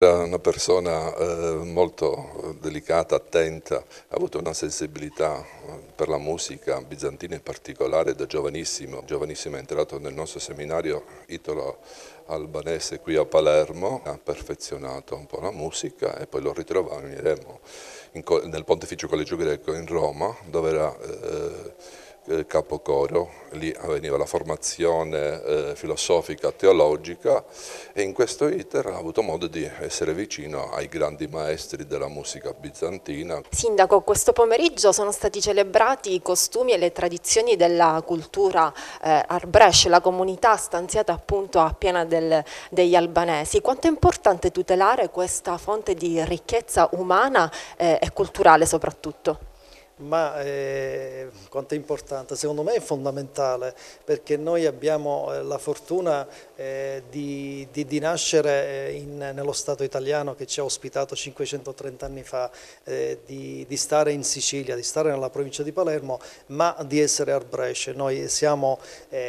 era una persona molto delicata, attenta, ha avuto una sensibilità per la musica bizantina in particolare da giovanissimo. Giovanissimo è entrato nel nostro seminario italo-albanese qui a Palermo, ha perfezionato un po' la musica e poi lo ritroveremo nel Pontificio Collegio Greco in Roma, dove era capocoro. Lì avveniva la formazione filosofica, teologica, e in questo iter ha avuto modo di essere vicino ai grandi maestri della musica bizantina. Sindaco, questo pomeriggio sono stati celebrati i costumi e le tradizioni della cultura Arbresh, la comunità stanziata appunto a Piana degli Albanesi. Quanto è importante tutelare questa fonte di ricchezza umana e culturale soprattutto? Ma quanto è importante? Secondo me è fondamentale, perché noi abbiamo la fortuna di nascere nello Stato italiano che ci ha ospitato 530 anni fa, di stare in Sicilia, di stare nella provincia di Palermo, ma di essere Arbresh. Noi siamo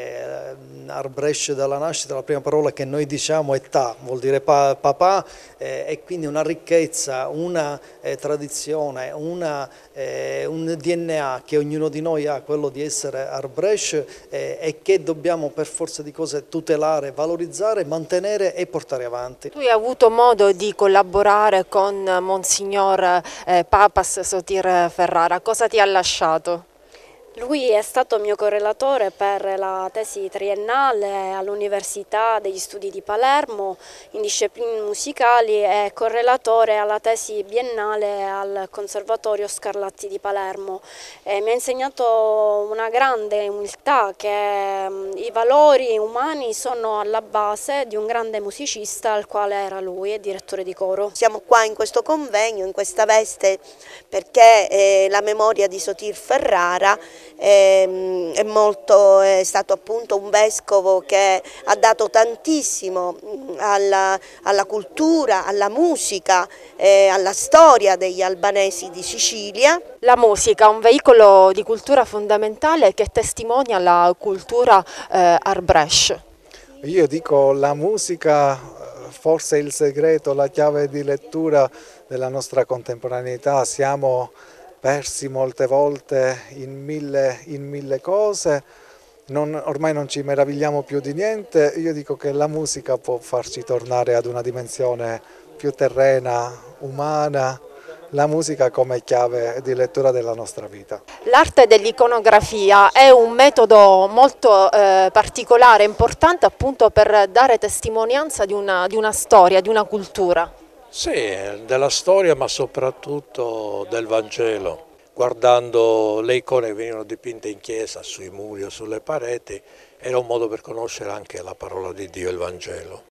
Arbresh dalla nascita, la prima parola che noi diciamo è Ta, vuol dire papà, e quindi una ricchezza, una tradizione, un DNA che ognuno di noi ha, quello di essere Arbresh, e che dobbiamo per forza di cose tutelare, valorizzare, mantenere e portare avanti. Tu hai avuto modo di collaborare con Monsignor Papas Sotir Ferrara, cosa ti ha lasciato? Lui è stato mio correlatore per la tesi triennale all'Università degli Studi di Palermo in discipline musicali e correlatore alla tesi biennale al Conservatorio Scarlatti di Palermo. Mi ha insegnato una grande umiltà, che i valori umani sono alla base di un grande musicista al quale era lui, e direttore di coro. Siamo qua in questo convegno, in questa veste, perché la memoria di Sotir Ferrara è stato appunto un vescovo che ha dato tantissimo alla cultura, alla musica, alla storia degli albanesi di Sicilia. La musica è un veicolo di cultura fondamentale che testimonia la cultura Arbresh. Io dico, la musica forse è il segreto, la chiave di lettura della nostra contemporaneità. Siamo persi molte volte in mille cose, ormai non ci meravigliamo più di niente. Io dico che la musica può farci tornare ad una dimensione più terrena, umana, la musica come chiave di lettura della nostra vita. L'arte dell'iconografia è un metodo molto particolare, importante appunto per dare testimonianza di una storia, di una cultura. Sì, della storia, ma soprattutto del Vangelo. Guardando le icone che venivano dipinte in chiesa, sui muri o sulle pareti, era un modo per conoscere anche la parola di Dio, il Vangelo.